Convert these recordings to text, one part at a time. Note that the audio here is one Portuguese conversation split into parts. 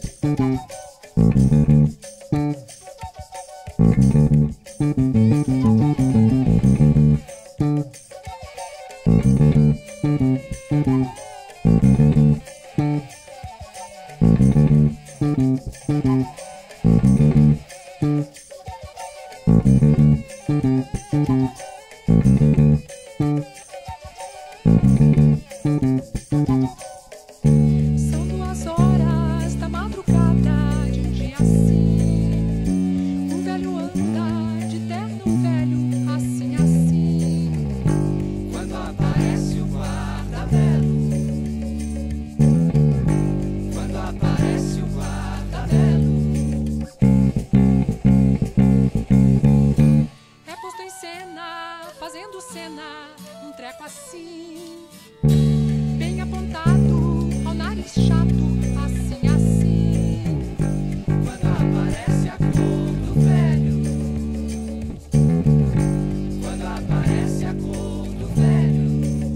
São 2 horas da madrugada de um dia assim. Um velho anda de terno velho, assim, assim. Quando aparece o guarda-velo. Quando aparece o guarda-velo. É posto em cena, fazendo cena, um treco assim. Bem apontado ao nariz chato, assim, assim. Quando aparece a cor do velho. Quando aparece a cor do velho.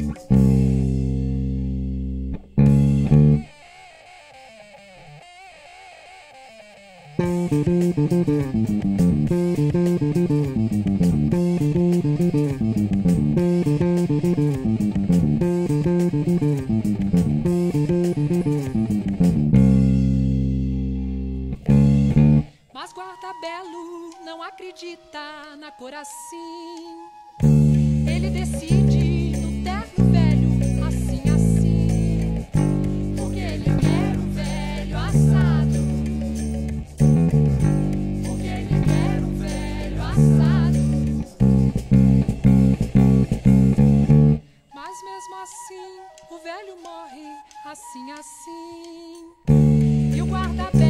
Mas guarda-belo não acredita na cor assim. Ele decide no terno velho, assim, assim. Porque ele quer um velho assado. Porque ele quer um velho assado. Mas mesmo assim, o velho morre, assim, assim. E o guarda-belo